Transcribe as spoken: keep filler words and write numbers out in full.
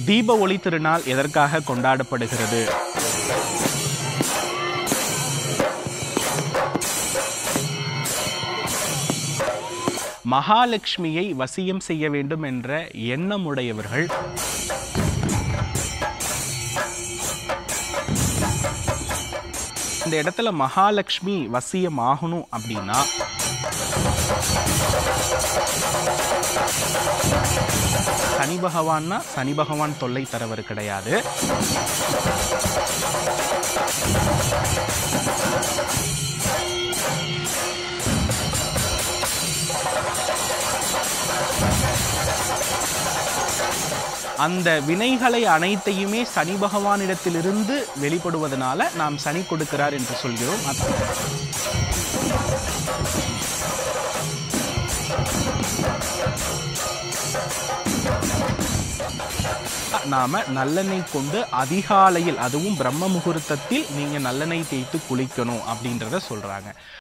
தீப ஒளி திருநாள் எதற்காக கொண்டாடப்படுகிறது? மகாலட்சுமியை வசியம் செய்ய வேண்டும் என்ற எண்ணமுடையவர்கள் இந்த இடத்துல மகாலட்சுமி வசியம் ஆகணும் அப்படின்னா சனி பகவான்னா சனி பகவான் தொல்லை தரவர் கிடையாது. அந்த வினைகளை அனைத்தையுமே சனி பகவானிடத்திலிருந்து வெளிப்படுவதனால நாம் சனி கொடுக்கிறார் என்று சொல்கிறோம். நாம நல்லெண்ணெய் கொண்டு அதிகாலையில், அதுவும் பிரம்ம முகூர்த்தத்தில் நீங்க நல்லெண்ணெய் தேய்த்து குளிக்கணும் அப்படின்றத சொல்றாங்க.